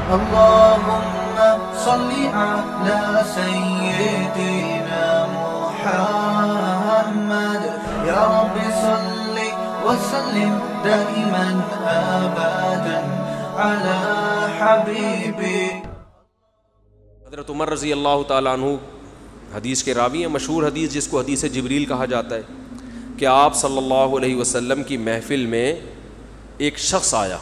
اللهم صل على سيدنا محمد يا رب صل وسلم دائما ابدا على حبيبي. حضرت عمر رضی اللہ تعالیٰ عنہ حدیث کے راوی ہیں. مشہور حدیث جس کو حدیث جبریل کہا جاتا ہے کہ آپ صلی اللہ علیہ وسلم کی محفل میں ایک شخص آیا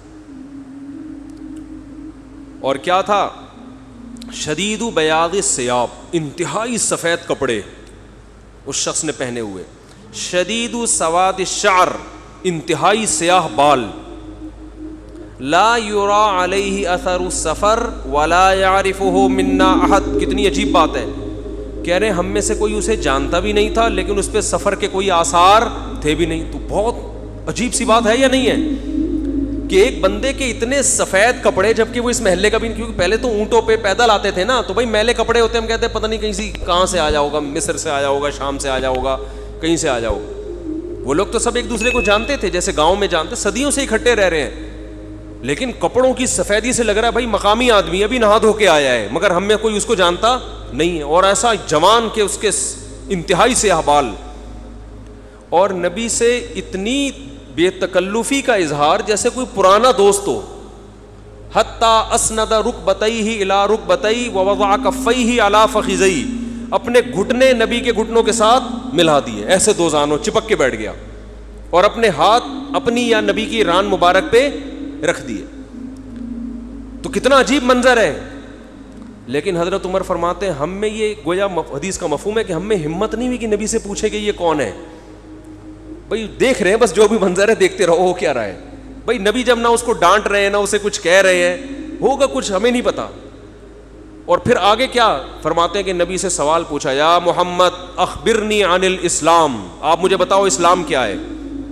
اور کیا تھا؟ شدید بیاض الثیاب، انتہائی سفید کپڑے اس شخص نے پہنے ہوئے. شدید سواد الشعر، انتہائی سیاہ بال. لا یرا علیہ اثر السفر ولا یعرفہ منا احد. کتنی عجیب بات ہے. کہہ رہے ہیں ہم میں سے کوئی اسے جانتا بھی نہیں تھا لیکن اس پہ سفر کے کوئی آثار تھے بھی نہیں. تو بہت عجیب سی بات ہے یا نہیں ہے کہ ایک بندے کے اتنے سفید کپڑے جبکہ وہ اس محلے کا بھی نہیں. کیونکہ پہلے تو اونٹوں پہ پیدل آتے تھے نا، تو بھائی میلے کپڑے ہوتے ہیں. ہم کہتے ہیں پتہ نہیں کہیں سے کہاں سے آیا ہوگا، مصر سے آیا ہوگا، شام سے آیا ہوگا، کہیں سے آیا ہوگا. وہ لوگ تو سب ایک دوسرے کو جانتے تھے جیسے گاؤں میں جانتے، صدیوں سے اکٹھے رہ رہے ہیں. لیکن کپڑوں کی سفیدی سے لگ رہا ہے بھائی مقامی آدمی ابھی نہا دھو کے آیا ہے، مگر ہم میں کوئی اس کو جانتا نہیں ہے. اور ایسا جوان کہ اس کے انتہائی سیاہ بال، اور نبی سے اتنی بے تکلفی کا اظہار جیسے کوئی پرانا دوست ہو. حتی اسند رکبتیہ الی رکبتی ووضع کفیہ علی فخذیہ، اپنے گھٹنے نبی کے گھٹنوں کے ساتھ ملا دیے، ایسے دو زانوں چپک کے بیٹھ گیا، اور اپنے ہاتھ اپنی یا نبی کی ران مبارک پہ رکھ دیے. تو کتنا عجیب منظر ہے. لیکن حضرت عمر فرماتے ہیں ہم میں یہ گویا حدیث کا مفہوم ہے کہ ہم میں ہمت نہیں ہوئی کہ نبی سے پوچھے کہ یہ کون ہے. بھائی دیکھ رہے ہیں بس جو بھی منظر ہے دیکھتے رہو ہو کیا رہا ہے. بھائی نبی جب نہ اس کو ڈانٹ رہے ہیں نہ اسے کچھ کہہ رہے ہیں، ہوگا کچھ ہمیں نہیں پتا. اور پھر آگے کیا فرماتے ہیں کہ نبی سے سوال پوچھا، یا محمد اخبرنی عن الاسلام، آپ مجھے بتاؤ اسلام کیا ہے.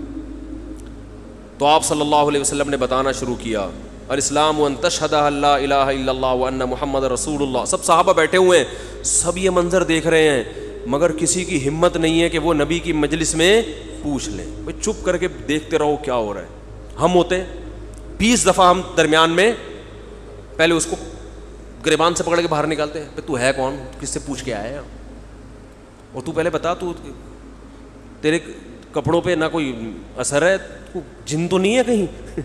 تو آپ صلی اللہ علیہ وسلم نے بتانا شروع کیا، الاسلام ان تشہد لا الہ الا اللہ وان محمد رسول اللہ. سب صحابہ بیٹھے ہوئے ہیں، سب یہ منظر دیکھ رہے ہیں، مگر کسی کی ہمت نہیں ہے کہ وہ نبی کی مجلس میں پوچھ لیں. بھائی چپ کر کے دیکھتے رہو کیا ہو رہا ہے. ہم ہوتے 20 دفعہ ہم درمیان میں پہلے اس کو گریبان سے پکڑ کے باہر نکالتے ہیں. تو ہے کون، کس سے پوچھ کے آیا ہے، اور تو پہلے بتا، تو تیرے کپڑوں پہ نہ کوئی اثر ہے، تو جن تو نہیں ہے کہیں.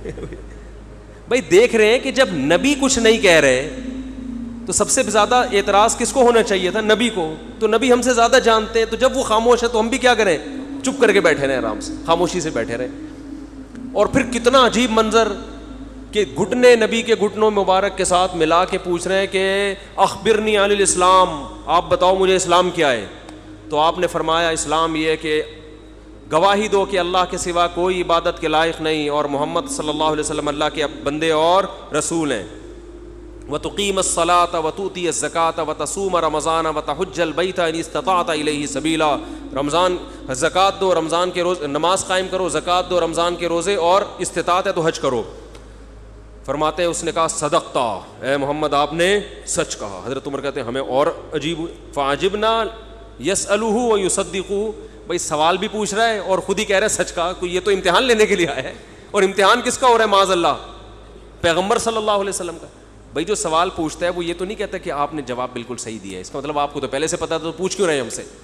بھائی دیکھ رہے ہیں کہ جب نبی کچھ نہیں کہہ رہے تو سب سے زیادہ اعتراض کس کو ہونا چاہیے تھا؟ نبی کو. تو نبی ہم سے زیادہ جانتے ہیں، تو جب وہ خاموش ہے تو ہم بھی کیا کریں؟ چپ کر کے بیٹھے رہیں، آرام سے خاموشی سے بیٹھے رہیں. اور پھر کتنا عجیب منظر کہ گھٹنے نبی کے گھٹنوں مبارک کے ساتھ ملا کے پوچھ رہے ہیں کہ اخبرنی عن الاسلام، آپ بتاؤ مجھے اسلام کیا ہے. تو آپ نے فرمایا اسلام یہ ہے کہ گواہی دو کہ اللہ کے سوا کوئی عبادت کے لائق نہیں اور محمد صلی اللہ علیہ وسلم اللہ کے بندے اور رسول ہیں. وَتُقِيمَ الصَّلَاةَ وَتُؤْتِيَ الزَّكَاةَ وَتَصُومَ رَمَضَانَ وَتَحُجَّ الْبَيْتَ إِنِ اسْتَطَعْتَ إِلَيْهِ سَبِيلًا. رمضان زکوٰۃ دو، رمضان کے روز نماز قائم کرو، زکوٰۃ دو، رمضان کے روزے، اور استطاعت ہے تو حج کرو. فرماتے ہیں اس نے کہا صدقتا، اے محمد آپ نے سچ کہا. حضرت عمر کہتے ہیں ہمیں اور عجیب، فعجبنا یسألہ ویصدقہ. بھائی سوال بھی پوچھ رہا ہے اور خود ہی کہہ رہا ہے سچ کہا. یہ تو امتحان لینے کے لیے آیا ہے، اور امتحان کس کا ہو رہا ہے؟ معاذ اللہ پیغمبر صلی اللہ علیہ وسلم کا. بھائی جو سوال پوچھتا ہے وہ یہ تو نہیں کہتا کہ آپ نے جواب بالکل صحیح دیا ہے، اس کا مطلب آپ کو تو پہلے سے پتا تھا، تو پوچھ کیوں رہے ہیں ہم سے.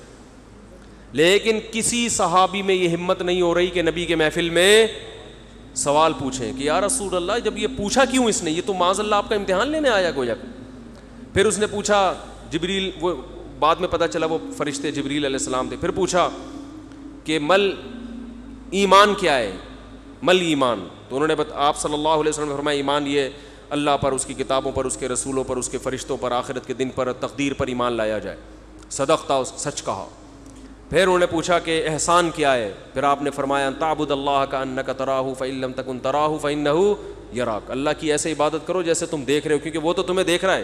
لیکن کسی صحابی میں یہ ہمت نہیں ہو رہی کہ نبی کے محفل میں سوال پوچھیں کہ یا رسول اللہ جب یہ پوچھا کیوں اس نے، یہ تو معاذ اللہ آپ کا امتحان لینے آیا گویا. پھر اس نے پوچھا، جبریل، وہ بعد میں پتہ چلا وہ فرشتے جبریل علیہ السلام تھے. پھر پوچھا کہ مل ایمان کیا ہے، مل ایمان. تو انہوں نے آپ صلی اللہ علیہ وسلم نے فرمایا ایمان یہ اللہ پر، اس کی کتابوں پر، اس کے رسولوں پر، اس کے فرشتوں پر، آخرت کے دن پر، تقدیر پر ایمان لایا جائے. صدقتا، سچ کہا. پھر انہوں نے پوچھا کہ احسان کیا ہے. پھر آپ نے فرمایا ان تعبد اللہ کأنک تراہ فإن لم تکن تراہ فإنہ یراک. اللہ کی ایسے عبادت کرو جیسے تم دیکھ رہے ہو، کیونکہ وہ تو تمہیں دیکھ رہا ہے.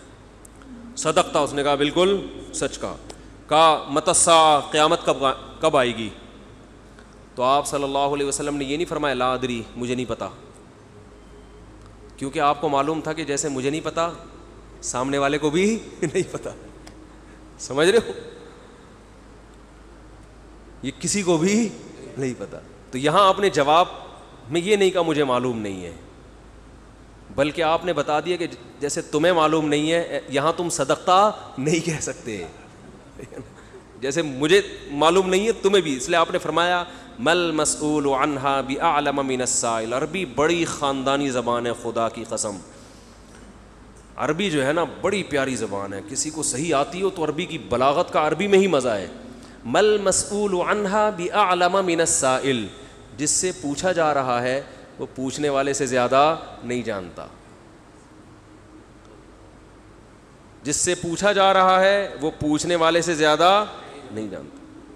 صدقتا، اس نے کہا بالکل سچ کہا. کہا متی الساعہ، قیامت کب آئے گی؟ تو آپ صلی اللہ علیہ وسلم نے یہ نہیں فرمایا لا ادری، مجھے نہیں پتا، کیونکہ آپ کو معلوم تھا کہ جیسے مجھے نہیں پتا سامنے والے کو بھی نہیں پتا. سمجھ رہے ہو؟ یہ کسی کو بھی نہیں پتا. تو یہاں آپ نے جواب میں یہ نہیں کہا مجھے معلوم نہیں ہے، بلکہ آپ نے بتا دیا کہ جیسے تمہیں معلوم نہیں ہے یہاں تم صدقہ نہیں کہہ سکتے، جیسے مجھے معلوم نہیں ہے تمہیں بھی، اس لیے آپ نے فرمایا مل مسئول عنہا بأعلم من السائل۔ عربی بڑی خاندانی زبان ہے، خدا کی قسم، عربی جو ہے نا بڑی پیاری زبان ہے، کسی کو صحیح آتی ہو تو عربی کی بلاغت کا عربی میں ہی مزہ ہے۔ مل مسئول عنہا بأعلم من السائل، جس سے پوچھا جا رہا ہے وہ پوچھنے والے سے زیادہ نہیں جانتا، جس سے پوچھا جا رہا ہے وہ پوچھنے والے سے زیادہ نہیں جانتا۔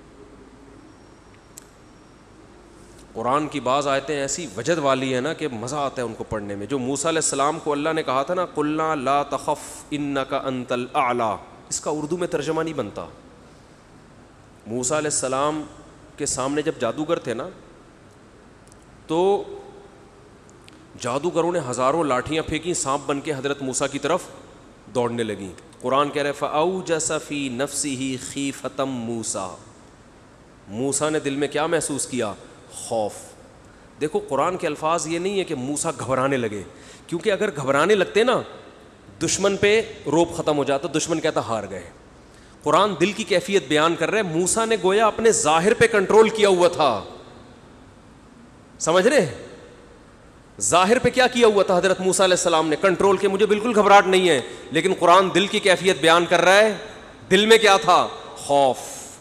قرآن کی بعض آیتیں ایسی وجد والی ہیں نا کہ مزہ آتا ہے ان کو پڑھنے میں۔ جو موسیٰ علیہ السلام کو اللہ نے کہا تھا نا قلنا لا تخف انک انت الاعلی، اس کا اردو میں ترجمہ نہیں بنتا۔ موسیٰ علیہ السلام کے سامنے جب جادوگر تھے نا تو جادوگروں نے ہزاروں لاٹھیاں پھینکی، سانپ بن کے حضرت موسیٰ کی طرف دوڑنے لگیں۔ قرآن کہہ رہے فأوجس فی نفسہ خیفۃ موسیٰ، موسیٰ نے دل میں کیا محسوس کیا؟ خوف۔ دیکھو قرآن کے الفاظ یہ نہیں ہے کہ موسیٰ گھبرانے لگے، کیونکہ اگر گھبرانے لگتے نا دشمن پہ روب ختم ہو جاتا، دشمن کہتا ہار گئے۔ قرآن دل کی کیفیت بیان کر رہے، موسیٰ نے گویا اپنے ظاہر پہ کنٹرول کیا ہوا تھا، سمجھ رہے؟ ظاہر پہ کیا کیا ہوا تھا حضرت موسیٰ علیہ السلام نے؟ کنٹرول کے، مجھے بالکل گھبراہٹ نہیں ہے، لیکن قرآن دل کی کیفیت بیان کر رہا ہے، دل میں کیا تھا؟ خوف۔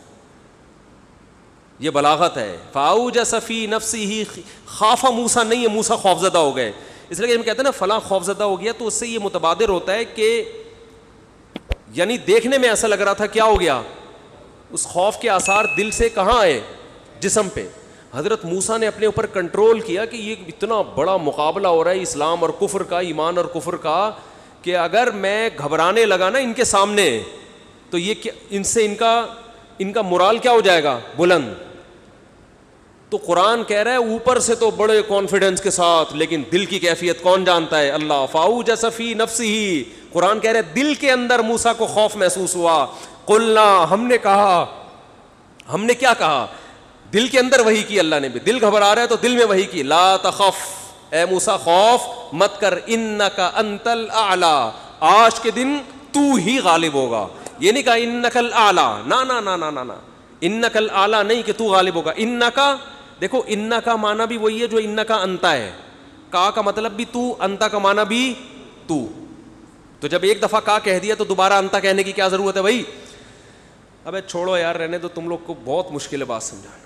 یہ بلاغت ہے۔ فاوجس فی نفسہ، خاف موسیٰ نہیں ہے، موسیٰ خوفزدہ ہو گئے۔ اس لیے ہم کہتے ہیں نا فلاں خوفزدہ ہو گیا، تو اس سے یہ متبادر ہوتا ہے کہ یعنی دیکھنے میں ایسا لگ رہا تھا کیا ہو گیا، اس خوف کے آثار دل سے کہاں آئے؟ جسم پہ۔ حضرت موسیٰ نے اپنے اوپر کنٹرول کیا کہ یہ اتنا بڑا مقابلہ ہو رہا ہے اسلام اور کفر کا، ایمان اور کفر کا، کہ اگر میں گھبرانے لگا نا ان کے سامنے تو یہ ان سے ان کا مورال کیا ہو جائے گا؟ بلند۔ تو قرآن کہہ رہا ہے اوپر سے تو بڑے کانفیڈنس کے ساتھ، لیکن دل کی کیفیت کون جانتا ہے؟ اللہ۔ فاوجس فی نفسہ، قرآن کہہ رہا ہے دل کے اندر موسیٰ کو خوف محسوس ہوا۔ قلنا، ہم نے کہا، ہم نے کیا کہا؟ دل کے اندر وحی کی اللہ نے بھی، دل گھبرا رہا ہے تو دل میں وحی کی، لا تخف، اے موسیٰ خوف مت کر، انک انت الاعلی، آج کے دن تو ہی غالب ہوگا۔ یہ نہیں کہا انک الاعلی، نا نا نا نا نا نا، انک الاعلی نہیں کہ تو غالب ہوگا۔ انکا، دیکھو انکا کا معنی بھی وہی ہے جو انکا انتا ہے، کا مطلب بھی تو، انتا کا معنی بھی تو۔ تو جب ایک دفعہ کا کہہ دیا تو دوبارہ انتا کہنے کی کیا ضرورت ہے بھائی؟ ابے چھوڑو یار، رہنے دو، تم لوگ کو بہت مشکل ہے بات سمجھانا۔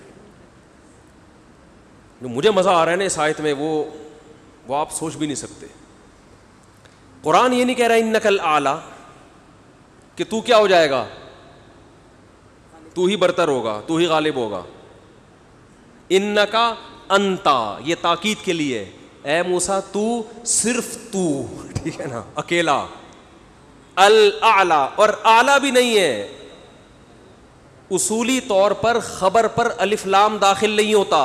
جو مجھے مزہ آ رہا ہے نا اس آیت میں وہ آپ سوچ بھی نہیں سکتے۔ قرآن یہ نہیں کہہ رہا انک الاعلی کہ تو کیا ہو جائے گا، تو ہی برتر ہوگا، تو ہی غالب ہوگا۔ انکا انتا، یہ تاکید کے لیے، اے موسیٰ تو، صرف تو، ٹھیک ہے نا، اکیلا۔ الاعلی، اور اعلی بھی نہیں ہے، اصولی طور پر خبر پر الف لام داخل نہیں ہوتا،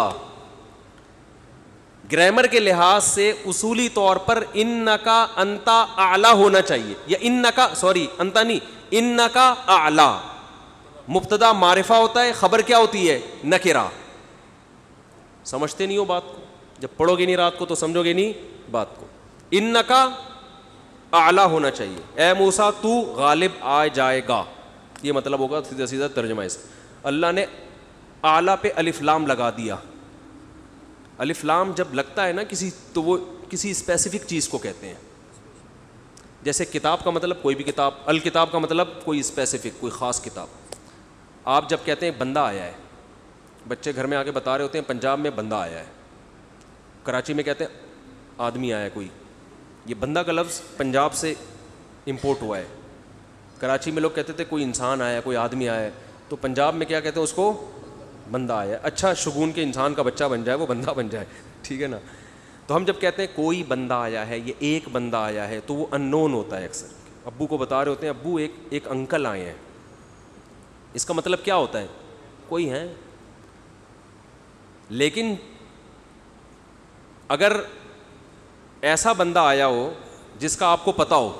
گرامر کے لحاظ سے اصولی طور پر انکا انتا اعلی ہونا چاہیے، یا انکا، سوری انتا نہیں، انکا اعلی، مبتدا معرفہ ہوتا ہے، خبر کیا ہوتی ہے؟ نکرہ۔ سمجھتے نہیں ہو بات کو، جب پڑھو گے نہیں رات کو تو سمجھو گے نہیں بات کو۔ انکا اعلی ہونا چاہیے، اے موسیٰ تو غالب آ جائے گا، یہ مطلب ہوگا سیدھا سیدھا ترجمہ اس۔ اللہ نے اعلی پہ الف لام لگا دیا۔ الف لام جب لگتا ہے نا کسی، تو وہ کسی اسپیسیفک چیز کو کہتے ہیں، جیسے کتاب کا مطلب کوئی بھی کتاب، الکتاب کا مطلب کوئی اسپیسیفک، کوئی خاص کتاب۔ آپ جب کہتے ہیں بندہ آیا ہے، بچے گھر میں آ کے بتا رہے ہوتے ہیں پنجاب میں بندہ آیا ہے، کراچی میں کہتے ہیں آدمی آیا ہے کوئی، یہ بندہ کا لفظ پنجاب سے امپورٹ ہوا ہے۔ کراچی میں لوگ کہتے تھے کوئی انسان آیا ہے، کوئی آدمی آیا ہے، تو پنجاب میں کیا کہتے ہیں اس کو؟ بندہ آیا ہے۔ اچھا شگون کے انسان کا بچہ بن جائے، وہ بندہ بن جائے، ٹھیک ہے نا۔ تو ہم جب کہتے ہیں کوئی بندہ آیا ہے، یہ ایک بندہ آیا ہے، تو وہ ان نون ہوتا ہے۔ اکثر ابو کو بتا رہے ہوتے ہیں ابو ایک انکل آئے ہیں، اس کا مطلب کیا ہوتا ہے؟ کوئی ہے۔ لیکن اگر ایسا بندہ آیا ہو جس کا آپ کو پتا ہو،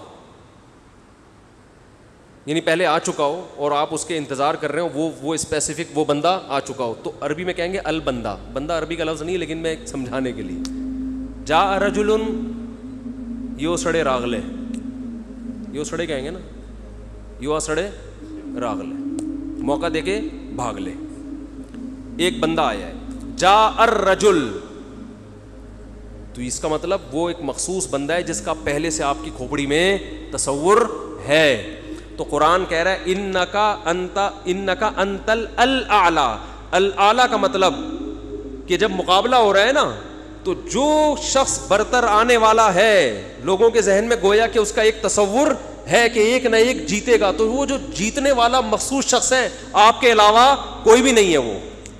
یعنی پہلے آ چکا ہو اور آپ اس کے انتظار کر رہے ہو، وہ اسپیسیفک وہ بندہ آ چکا ہو، تو عربی میں کہیں گے البندہ۔ بندہ عربی کا لفظ نہیں، لیکن میں سمجھانے کے لیے، جاء رجل یو سڑے راغلے, یو سڑے کہیں گے نا, یو سڑے راغلے, موقع دے کے بھاگ لے. ایک بندہ آیا ہے, جا الرجل, تو اس کا مطلب وہ ایک مخصوص بندہ ہے جس کا پہلے سے آپ کی کھوپڑی میں تصور ہے. تو قرآن کہہ رہا ہے انکا انت الاعلی. الاعلی کا مطلب کہ جب مقابلہ ہو رہا ہے نا, تو جو شخص برتر آنے والا ہے لوگوں کے ذہن میں گویا کہ اس کا ایک تصور ہے کہ ایک نہ ایک جیتے گا, تو وہ جو جیتنے والا مخصوص شخص ہے, آپ کے علاوہ کوئی بھی نہیں ہے وہ,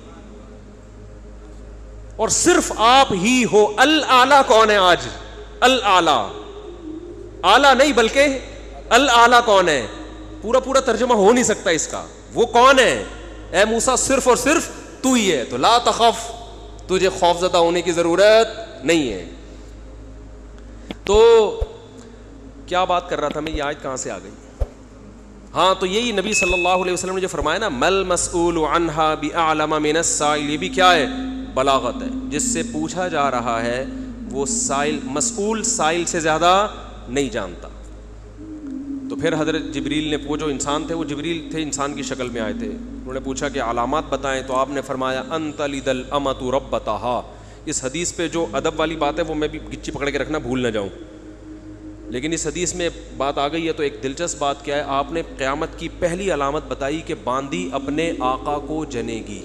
اور صرف آپ ہی ہو. الاعلی کون ہے آج؟ الاعلی, اعلی نہیں بلکہ الاعلی کون ہے؟ پورا ترجمہ ہو نہیں سکتا اس کا. وہ کون ہے؟ اے موسیٰ صرف اور صرف تو ہی ہے, تو لا تخف, تجھے خوف زدہ ہونے کی ضرورت نہیں ہے. تو کیا بات کر رہا تھا میں, یہ آیت کہاں سے آ گئی؟ ہاں, تو یہی نبی صلی اللہ علیہ وسلم نے جو فرمایا نا, مل مسئول عنہا بأعلم من السائل, یہ بھی کیا ہے؟ بلاغت ہے. جس سے پوچھا جا رہا ہے وہ سائل, مسئول سائل سے زیادہ نہیں جانتا. تو پھر حضرت جبریل نے, وہ جو انسان تھے, وہ جبریل تھے, انسان کی شکل میں آئے تھے, انہوں نے پوچھا کہ علامات بتائیں, تو آپ نے فرمایا انت لد الامۃ ربتہا. اس حدیث پہ جو ادب والی بات ہے وہ میں بھی گچی پکڑ کے رکھنا بھول نہ جاؤں, لیکن اس حدیث میں بات آ گئی ہے. تو ایک دلچسپ بات کیا ہے, آپ نے قیامت کی پہلی علامت بتائی کہ باندی اپنے آقا کو جنے گی.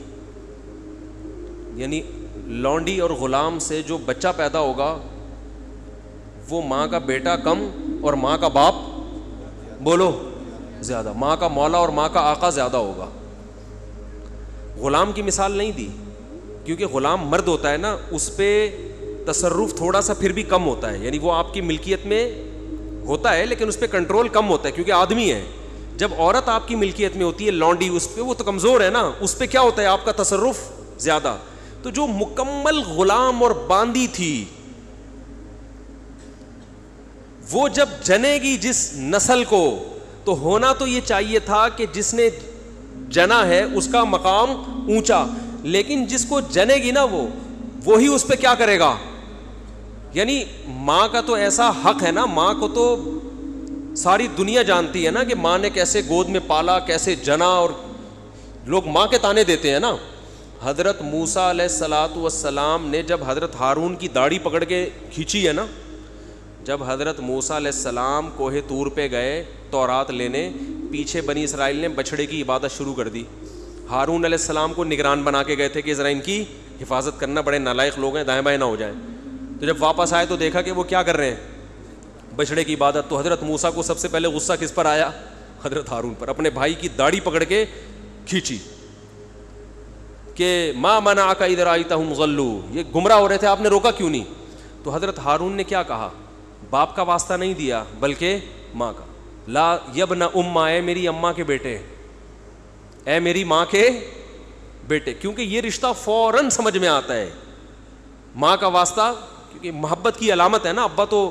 یعنی لونڈی اور غلام سے جو بچہ پیدا ہوگا وہ ماں کا بیٹا کم اور ماں کا باپ بولو زیادہ, ماں کا مولا اور ماں کا آقا زیادہ ہوگا. غلام کی مثال نہیں دی کیونکہ غلام مرد ہوتا ہے نا, اس پہ تصرف تھوڑا سا پھر بھی کم ہوتا ہے, یعنی وہ آپ کی ملکیت میں ہوتا ہے لیکن اس پہ کنٹرول کم ہوتا ہے کیونکہ آدمی ہے. جب عورت آپ کی ملکیت میں ہوتی ہے, لونڈی, اس پہ وہ تو کمزور ہے نا, اس پہ کیا ہوتا ہے آپ کا تصرف زیادہ. تو جو مکمل غلام اور باندی تھی وہ جب جنے گی جس نسل کو, تو ہونا تو یہ چاہیے تھا کہ جس نے جنا ہے اس کا مقام اونچا, لیکن جس کو جنے گی نا وہی اس پہ کیا کرے گا. یعنی ماں کا تو ایسا حق ہے نا, ماں کو تو ساری دنیا جانتی ہے نا کہ ماں نے کیسے گود میں پالا, کیسے جنا, اور لوگ ماں کے تانے دیتے ہیں نا. حضرت موسیٰ علیہ الصلاۃ والسلام نے جب حضرت ہارون کی داڑھی پکڑ کے کھینچی ہے نا, جب حضرت موسیٰ علیہ السلام کوہ طور پہ گئے تورات لینے, پیچھے بنی اسرائیل نے بچھڑے کی عبادت شروع کر دی. ہارون علیہ السلام کو نگران بنا کے گئے تھے کہ ذرا ان کی حفاظت کرنا, بڑے نالائق لوگ ہیں, دائیں بائیں نہ ہو جائیں. تو جب واپس آئے تو دیکھا کہ وہ کیا کر رہے ہیں, بچھڑے کی عبادت. تو حضرت موسیٰ کو سب سے پہلے غصہ کس پر آیا؟ حضرت ہارون پر. اپنے بھائی کی داڑھی پکڑ کے کھینچی کہ ما منعک اذ رأیتہم ضلوا, یہ گمراہ ہو رہے تھے, آپ نے روکا کیوں نہیں؟ تو حضرت ہارون نے کیا کہا, باپ کا واسطہ نہیں دیا بلکہ ماں کا. لا یبن اماں, اے میری اماں کے بیٹے, اے میری ماں کے بیٹے, کیونکہ یہ رشتہ فوراً سمجھ میں آتا ہے. ماں کا واسطہ کیونکہ محبت کی علامت ہے نا.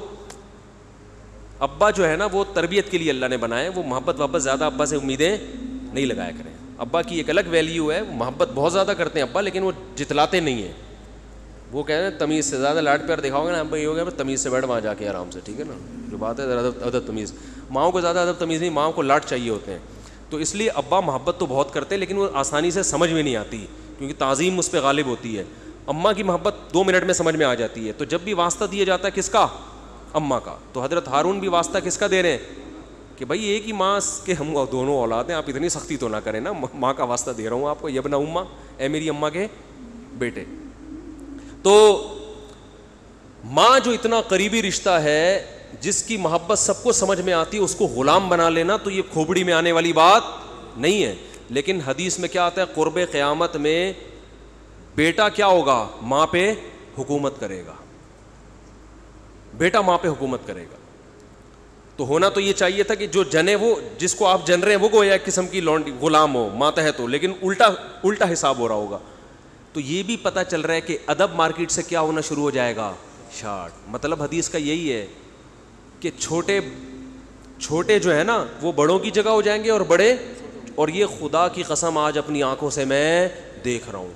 ابا جو ہے نا وہ تربیت کے لیے اللہ نے بنائے, وہ محبت زیادہ ابا سے امیدیں نہیں لگایا کریں. ابا کی ایک الگ ویلیو ہے, محبت بہت زیادہ کرتے ہیں ابا, لیکن وہ جتلاتے نہیں ہیں. وہ کہہ رہے ہیں تمیز سے زیادہ لاڈ پیار دکھاؤ گے نا ابا, یہ ہو گیا تمیز سے بیٹھ وہاں جا کے آرام سے, ٹھیک ہے نا, جو بات ہے ادب تمیز. ماؤں کو زیادہ ادب تمیز نہیں, ماؤں کو لاڈ چاہیے ہوتے ہیں. تو اس لیے ابا محبت تو بہت کرتے ہیں لیکن وہ آسانی سے سمجھ میں نہیں آتی کیونکہ تعظیم اس پہ غالب ہوتی ہے. اماں کی محبت 2 منٹ میں سمجھ میں آ جاتی ہے. تو جب بھی واسطہ دیا جاتا ہے کس کا؟ اماں کا. تو حضرت ہارون بھی واسطہ کس کا دے رہے ہیں کہ بھائی ایک ہی ماں کے ہم دونوں اولاد ہیں, آپ اتنی سختی تو نہ کریں نا, ماں کا واسطہ دے رہا ہوں آپ کو, یبن اماں, اے میری اماں کے بیٹے. تو ماں جو اتنا قریبی رشتہ ہے, جس کی محبت سب کو سمجھ میں آتی ہے, اس کو غلام بنا لینا تو یہ کھوپڑی میں آنے والی بات نہیں ہے. لیکن حدیث میں کیا آتا ہے, قرب قیامت میں بیٹا کیا ہوگا, ماں پہ حکومت کرے گا, بیٹا ماں پہ حکومت کرے گا. تو ہونا تو یہ چاہیے تھا کہ جو جنے, وہ جس کو آپ جن رہے ہیں وہ گویا ایک قسم کی لونڈی غلام ہو, ماتحت ہو, لیکن الٹا حساب ہو رہا ہوگا. تو یہ بھی پتہ چل رہا ہے کہ ادب مارکیٹ سے کیا ہونا شروع ہو جائے گا, شارٹ. مطلب حدیث کا یہی ہے کہ چھوٹے جو ہے نا وہ بڑوں کی جگہ ہو جائیں گے, اور بڑے, اور یہ خدا کی قسم آج اپنی آنکھوں سے میں دیکھ رہا ہوں,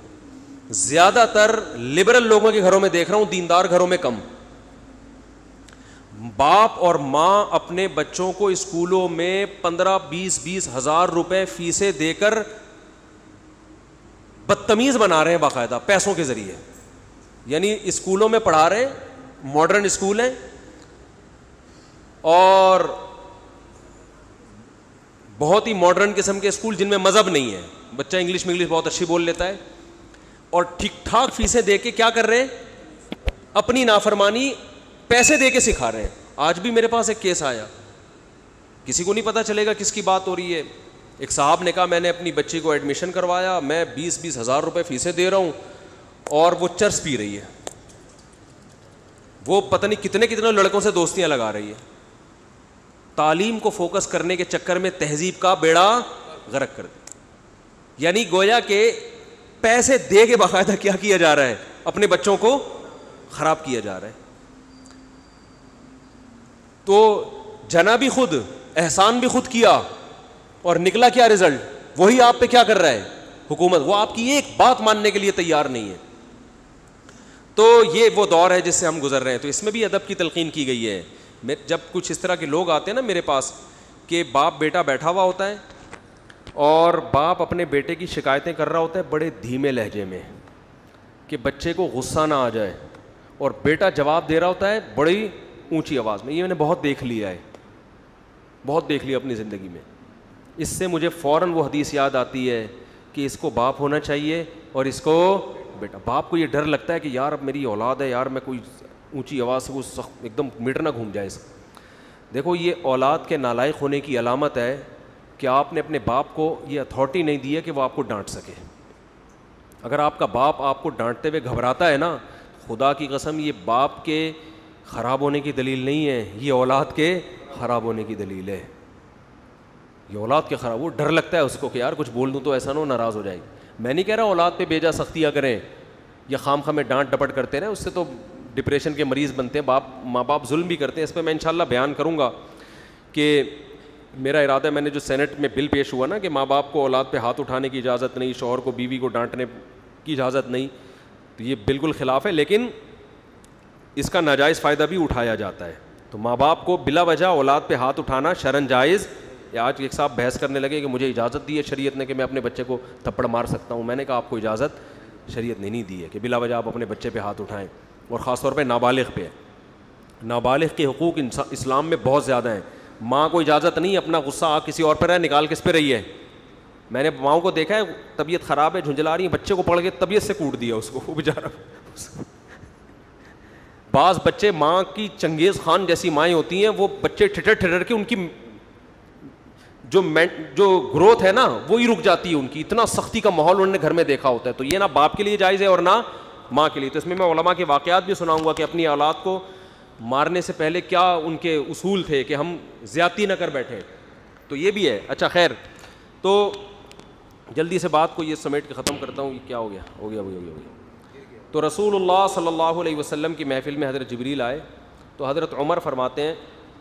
زیادہ تر لبرل لوگوں کے گھروں میں دیکھ رہا ہوں, دیندار گھروں میں کم. باپ اور ماں اپنے بچوں کو اسکولوں میں 15-20 ہزار روپے فیسیں دے کر بدتمیز بنا رہے ہیں باقاعدہ پیسوں کے ذریعے. یعنی اسکولوں میں پڑھا رہے ہیں, ماڈرن اسکول ہیں, اور بہت ہی ماڈرن قسم کے اسکول جن میں مذہب نہیں ہے, بچہ انگلش بہت اچھی بول لیتا ہے, اور ٹھیک ٹھاک فیسیں دے کے کیا کر رہے ہیں, اپنی نافرمانی پیسے دے کے سکھا رہے ہیں. آج بھی میرے پاس ایک کیس آیا, کسی کو نہیں پتا چلے گا کس کی بات ہو رہی ہے. ایک صاحب نے کہا میں نے اپنی بچی کو ایڈمیشن کروایا, میں 20 ہزار روپے فیسیں دے رہا ہوں, اور وہ چرس پی رہی ہے, وہ پتہ نہیں کتنے لڑکوں سے دوستیاں لگا رہی ہے. تعلیم کو فوکس کرنے کے چکر میں تہذیب کا بیڑا غرق کر دیا. یعنی گویا کہ پیسے دے کے باقاعدہ کیا کیا جا رہا ہے, اپنے بچوں کو خراب کیا جا رہا ہے. تو جنا بھی خود, احسان بھی خود کیا, اور نکلا کیا رزلٹ, وہی آپ پہ کیا کر رہا ہے حکومت, وہ آپ کی ایک بات ماننے کے لیے تیار نہیں ہے. تو یہ وہ دور ہے جس سے ہم گزر رہے ہیں. تو اس میں بھی ادب کی تلقین کی گئی ہے. جب کچھ اس طرح کے لوگ آتے ہیں نا میرے پاس, کہ باپ بیٹا بیٹھا ہوا ہوتا ہے اور باپ اپنے بیٹے کی شکایتیں کر رہا ہوتا ہے بڑے دھیمے لہجے میں کہ بچے کو غصہ نہ آ جائے, اور بیٹا جواب دے رہا ہوتا ہے بڑی اونچی آواز میں. یہ میں نے بہت دیکھ لیا ہے, بہت دیکھ لیا اپنی زندگی میں. اس سے مجھے فوراً وہ حدیث یاد آتی ہے کہ اس کو باپ ہونا چاہیے اور اس کو بیٹا. باپ کو یہ ڈر لگتا ہے کہ یار اب میری اولاد ہے, یار میں کوئی اونچی آواز سے وہ ایک دم میٹر نہ گھوم جائے. دیکھو یہ اولاد کے نالائق ہونے کی علامت ہے کہ آپ نے اپنے باپ کو یہ اتھارٹی نہیں دی ہے کہ وہ آپ کو ڈانٹ سکے. اگر آپ کا باپ آپ کو ڈانٹتے ہوئے گھبراتا ہے نا, خدا کی قسم یہ باپ کے خراب ہونے کی دلیل نہیں ہے, یہ اولاد کے خراب ہونے کی دلیل ہے. یہ اولاد کے خراب, وہ ڈر لگتا ہے اس کو کہ یار کچھ بول دوں تو ایسا نہ ہو ناراض ہو جائے گی. میں نہیں کہہ رہا اولاد پہ بیجا سختیاں کریں یا خام خواہ میں ڈانٹ ڈپٹ کرتے رہیں, اس سے تو ڈپریشن کے مریض بنتے ہیں. ماں باپ ظلم بھی کرتے ہیں. اس پہ میں انشاءاللہ بیان کروں گا کہ میرا ارادہ ہے, میں نے جو سینٹ میں بل پیش ہوا نا کہ ماں باپ کو اولاد پہ ہاتھ اٹھانے کی اجازت نہیں, شوہر کو بیوی کو ڈانٹنے کی اجازت نہیں, تو یہ بالکل خلاف ہے, لیکن اس کا ناجائز فائدہ بھی اٹھایا جاتا ہے. تو ماں باپ کو بلا وجہ اولاد پہ ہاتھ اٹھانا شرعاً جائز. آج ایک صاحب بحث کرنے لگے کہ مجھے اجازت دی ہے شریعت نے کہ میں اپنے بچے کو تھپڑ مار سکتا ہوں. میں نے کہا آپ کو اجازت شریعت نے نہیں دی ہے کہ بلا وجہ آپ اپنے بچے پہ ہاتھ اٹھائیں, اور خاص طور پہ نابالغ پہ. نابالغ کے حقوق اسلام میں بہت زیادہ ہیں. ماں کو اجازت نہیں اپنا غصہ آ کسی اور پہ رہے, نکال کس پہ رہی ہے. میں نے ماؤں کو دیکھا ہے طبیعت خراب ہے, جھنجلا رہی ہیں, بچے کو پکڑ کے طبیعت سے کوٹ دیا اس کو, وہ بیچارہ. بعض بچے ماں کی چنگیز خان جیسی مائیں ہوتی ہیں, وہ بچے ٹھٹر کے ان کی جو گروتھ ہے نا وہی رک جاتی ہے ان کی. اتنا سختی کا ماحول انہوں نے گھر میں دیکھا ہوتا ہے. تو یہ نہ باپ کے لیے جائز ہے اور نہ ماں کے لیے. تو اس میں علماء کے واقعات بھی سناؤں گا کہ اپنی اولاد کو مارنے سے پہلے کیا ان کے اصول تھے کہ ہم زیادتی نہ کر بیٹھیں. تو یہ بھی ہے. اچھا خیر, تو جلدی سے بات کو یہ سمیٹ کے ختم کرتا ہوں. یہ کیا ہو گیا. تو رسول اللہ صلی اللہ علیہ وسلم کی محفل میں حضرت جبریل آئے. تو حضرت عمر فرماتے ہیں,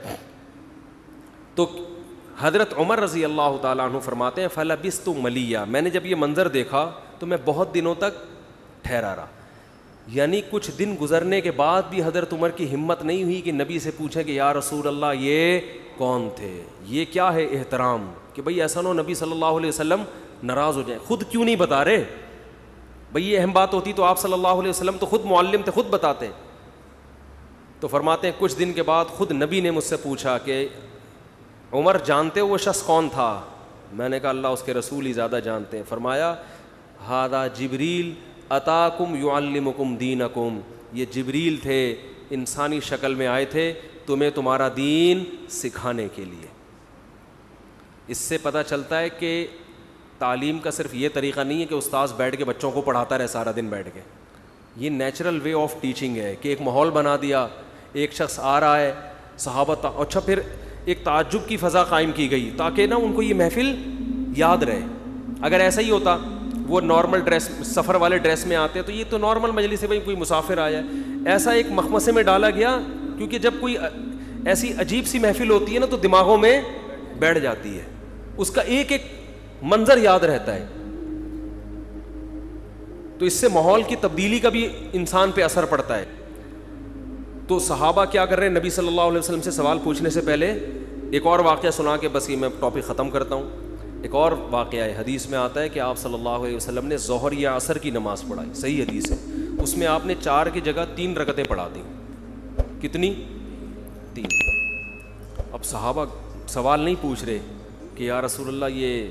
تو حضرت عمر رضی اللہ تعالیٰ عنہ فرماتے ہیں فلبثت ملیہ, میں نے جب یہ منظر دیکھا تو میں بہت دنوں تک ٹھہرا رہا. یعنی کچھ دن گزرنے کے بعد بھی حضرت عمر کی ہمت نہیں ہوئی کہ نبی سے پوچھیں کہ یا رسول اللہ یہ کون تھے, یہ کیا ہے احترام, کہ بھئی ایسا نہ ہو نبی صلی اللہ علیہ وسلم ناراض ہو جائیں. خود کیوں نہیں بتا رہے بھئی, یہ اہم بات ہوتی تو آپ صلی اللہ علیہ وسلم تو خود معلم تھے, خود بتاتے. تو فرماتے ہیں کچھ دن کے بعد خود نبی نے مجھ سے پوچھا کہ عمر جانتے ہو وہ شخص کون تھا؟ میں نے کہا اللہ اس کے رسول ہی زیادہ جانتے ہیں. فرمایا ھذا جبریل اتاکم یعلمکم دینکم, یہ جبریل تھے, انسانی شکل میں آئے تھے تمہیں تمہارا دین سکھانے کے لیے. اس سے پتہ چلتا ہے کہ تعلیم کا صرف یہ طریقہ نہیں ہے کہ استاذ بیٹھ کے بچوں کو پڑھاتا رہے سارا دن بیٹھ کے. یہ نیچرل وے آف ٹیچنگ ہے کہ ایک ماحول بنا دیا, ایک شخص آ رہا ہے, صحابہ اچھا پھر ایک تعجب کی فضا قائم کی گئی تاکہ نا ان کو یہ محفل یاد رہے. اگر ایسا ہی ہوتا وہ نارمل ڈریس, سفر والے ڈریس میں آتے تو یہ تو نارمل مجلس ہے, بھائی کوئی مسافر آیا ہے. ایسا ایک مخمصے میں ڈالا گیا کیونکہ جب کوئی ایسی عجیب سی محفل ہوتی ہے نا تو دماغوں میں بیٹھ جاتی ہے, اس کا ایک ایک منظر یاد رہتا ہے. تو اس سے ماحول کی تبدیلی کا بھی انسان پہ اثر پڑتا ہے. تو صحابہ کیا کر رہے ہیں, نبی صلی اللہ علیہ وسلم سے سوال پوچھنے سے پہلے ایک اور واقعہ سنا کے بس یہ میں ٹاپک ختم کرتا ہوں. ایک اور واقعہ ہے, حدیث میں آتا ہے کہ آپ صلی اللہ علیہ وسلم نے ظہر یا عصر کی نماز پڑھائی, صحیح حدیث ہے, اس میں آپ نے 4 کی جگہ 3 رکعتیں پڑھا دیں. کتنی؟ 3. اب صحابہ سوال نہیں پوچھ رہے کہ یا رسول اللہ یہ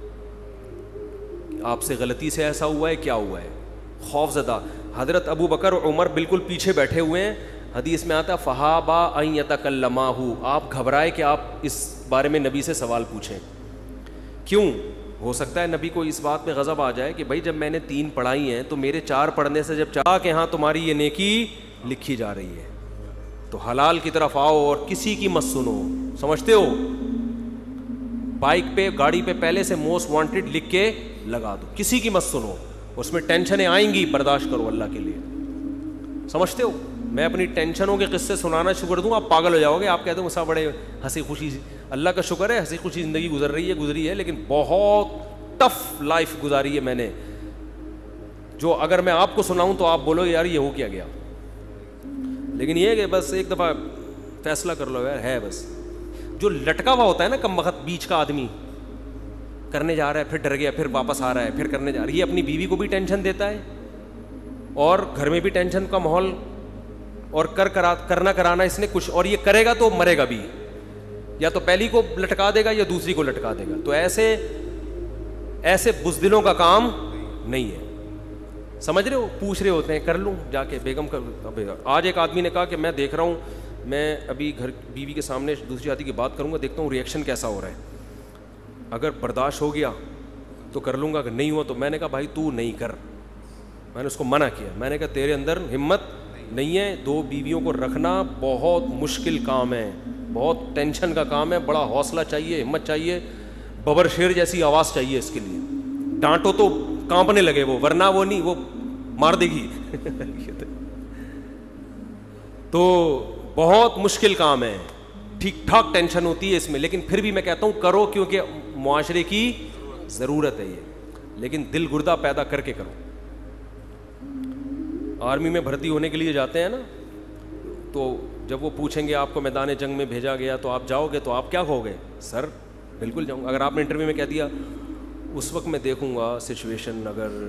آپ سے غلطی سے ایسا ہوا ہے, کیا ہوا ہے, خوف زدہ. حضرت ابو بکر اور عمر بالکل پیچھے بیٹھے ہوئے ہیں. حدیث میں آتا ہے فہابا ان یتکلماہ, آپ گھبرائے کہ آپ اس بارے میں نبی سے سوال پوچھیں. کیوں؟ ہو سکتا ہے نبی کو اس بات پہ غضب آ جائے کہ بھائی جب میں نے 3 پڑھائی ہیں تو میرے 4 پڑھنے سے جب چاہ کہ ہاں تمہاری یہ نیکی لکھی جا رہی ہے تو حلال کی طرف آؤ اور کسی کی مت سنو. سمجھتے ہو, بائک پہ گاڑی پہ پہلے سے موسٹ وانٹیڈ لکھ کے لگا دو, کسی کی مت سنو, اس میں ٹینشنیں آئیں گی, برداشت کرو اللہ کے لیے. سمجھتے ہو, میں اپنی ٹینشنوں کے قصے سنانا شروع کر دوں آپ پاگل ہو جاؤ گے. آپ کہتے ہو مسا بڑے ہنسی خوشی, اللہ کا شکر ہے ہنسی خوشی زندگی گزری ہے لیکن بہت ٹف لائف گزاری ہے میں نے, جو اگر میں آپ کو سناؤں تو آپ بولو یار یہ ہو کیا گیا. لیکن یہ کہ بس ایک دفعہ فیصلہ کر لو یار, ہے بس. جو لٹکا ہوا ہوتا ہے نا کم وقت بیچ کا آدمی, کرنے جا رہا ہے پھر ڈر گیا, پھر واپس آ رہا ہے, پھر کرنے جا رہا ہے, یہ اپنی بیوی کو بھی ٹینشن دیتا ہے اور گھر میں بھی ٹینشن کا ماحول, اور کرنا کرانا اس نے کچھ, اور یہ کرے گا تو مرے گا بھی, یا تو پہلی کو لٹکا دے گا یا دوسری کو لٹکا دے گا. تو ایسے بزدلوں کا کام نہیں ہے. سمجھ رہے ہو, پوچھ رہے ہوتے ہیں کر لوں جا کے بیگم کر. آج ایک آدمی نے کہا کہ میں دیکھ رہا ہوں, میں ابھی گھر بیوی کے سامنے دوسری شادی کی بات کروں گا, دیکھتا ہوں ریئیکشن کیسا ہو رہا ہے, اگر برداشت ہو گیا تو کر لوں گا, اگر نہیں ہوا تو. میں نے کہا بھائی تو نہیں کر, میں نے اس کو منع کیا. میں نے کہا تیرے اندر ہمت نہیں ہے, 2 بیویوں کو رکھنا بہت مشکل کام ہے, بہت ٹینشن کا کام ہے, بڑا حوصلہ چاہیے, ہمت چاہیے, ببر شیر جیسی آواز چاہیے اس کے لیے. ڈانٹو تو کانپنے لگے وہ, ورنہ وہ نہیں, وہ مار دے گی. تو بہت مشکل کام ہے, ٹھیک ٹھاک ٹینشن ہوتی ہے اس میں, لیکن پھر بھی میں کہتا ہوں کرو کیونکہ معاشرے کی ضرورت ہے یہ, لیکن دل گردہ پیدا کر کے کرو. آرمی میں بھرتی ہونے کے لیے جاتے ہیں نا, تو جب وہ پوچھیں گے آپ کو میدان جنگ میں بھیجا گیا تو آپ جاؤ گے, تو آپ کیا کہو گے؟ سر بالکل جاؤں گا. اگر آپ نے انٹرویو میں کہہ دیا اس وقت میں دیکھوں گا سچویشن,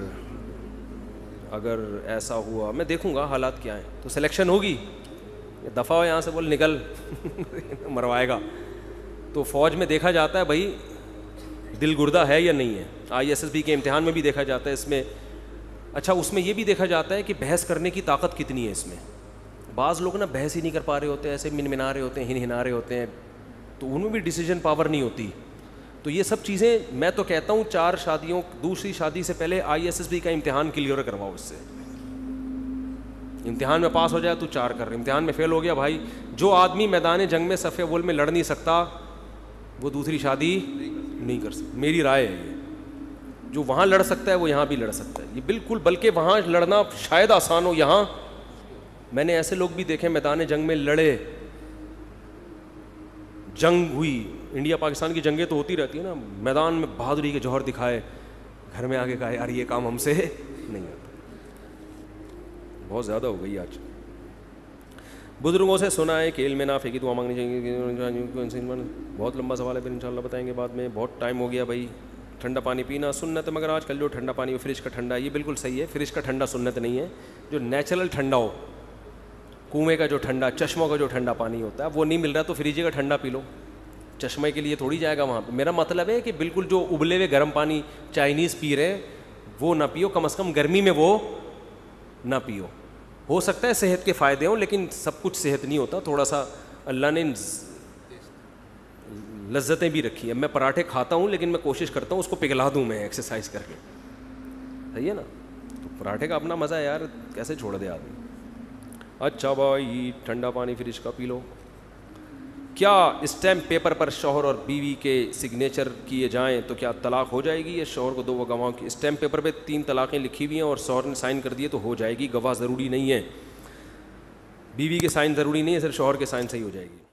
اگر ایسا ہوا میں دیکھوں گا حالات کیا ہیں, تو سلیکشن ہوگی. دفعہ ہو یہاں سے, بول نکل, مروائے گا. تو فوج میں دیکھا جاتا ہے بھائی دل گردہ ہے یا نہیں ہے. ISSB کے امتحان میں بھی دیکھا جاتا ہے اس میں. اچھا اس میں یہ بھی دیکھا جاتا ہے کہ بحث کرنے کی طاقت کتنی ہے اس میں. بعض لوگ نا بحث ہی نہیں کر پا رہے ہوتے, ایسے منمنا رہے ہوتے ہیں, ہنا رہے ہوتے ہیں, تو ان میں بھی ڈیسیجن پاور نہیں ہوتی. تو یہ سب چیزیں میں تو کہتا ہوں 4 شادیوں, دوسری شادی سے پہلے ISSB کا امتحان کلیئر کرواؤ. اس سے امتحان میں پاس ہو جائے تو 4 کر, امتحان میں فیل ہو گیا بھائی, جو آدمی میدان جنگ میں صف اول میں لڑ نہیں سکتا وہ دوسری شادی نہیں کر سکتا. میری رائے ہے یہ, جو وہاں لڑ سکتا ہے وہ یہاں بھی لڑ سکتا ہے. یہ بالکل, بلکہ وہاں لڑنا شاید آسان ہو, یہاں میں نے ایسے لوگ بھی دیکھے میدان جنگ میں لڑے, جنگ ہوئی, انڈیا پاکستان کی جنگیں تو ہوتی رہتی ہیں نا, میدان میں بہادری کے جوہر دکھائے, گھر میں آگے کہا یار یہ کام ہم سے نہیں ہوتا. بہت زیادہ ہو گئی آج. بزرگوں سے سنا ہے کہ علم نافع کی دعا مانگنی چاہیے. بہت لمبا سوال ہے, پھر انشاءاللہ بتائیں گے بعد میں, بہت ٹائم ہو گیا بھائی. ٹھنڈا پانی پینا سنت ہے, مگر آج کل جو ٹھنڈا پانی فریج کا ٹھنڈا, یہ بالکل صحیح ہے, فریج کا ٹھنڈا سنت نہیں ہے. جو نیچرل ٹھنڈا ہو, کنویں کا جو ٹھنڈا, چشموں کا جو ٹھنڈا پانی ہوتا ہے وہ نہیں مل رہا تو فریج کا ٹھنڈا پی لو. چشمے کے لیے تھوڑی جائے گا وہاں پہ. میرا مطلب ہے کہ بالکل جو ابلے ہوئے گرم پانی چائنیز پی رہے ہیں وہ نہ پیو, کم از کم گرمی میں وہ نہ پیو. ہو سکتا ہے صحت کے فائدے ہوں, لیکن سب کچھ صحت نہیں ہوتا. تھوڑا سا اللہ نے لذتیں بھی رکھی ہیں. میں پراٹھے کھاتا ہوں لیکن میں کوشش کرتا ہوں اس کو پگھلا دوں میں ایکسرسائز کر کے, صحیح ہے نا. تو پراٹھے کا اپنا مزہ ہے یار, کیسے چھوڑ دے آدمی. اچھا بھائی ٹھنڈا پانی فریج کا پی لو. کیا اسٹیمپ پیپر پر شوہر اور بیوی کے سگنیچر کیے جائیں تو کیا طلاق ہو جائے گی؟ یا شوہر کو 2 گواہوں کی اسٹیمپ پیپر پہ 3 طلاقیں لکھی ہوئی ہیں اور شوہر نے سائن کر دیے تو ہو جائے گی, گواہ ضروری نہیں ہے. بیوی کے سائن ضروری نہیں ہے, صرف شوہر کے سائن سے ہی ہو جائے گی.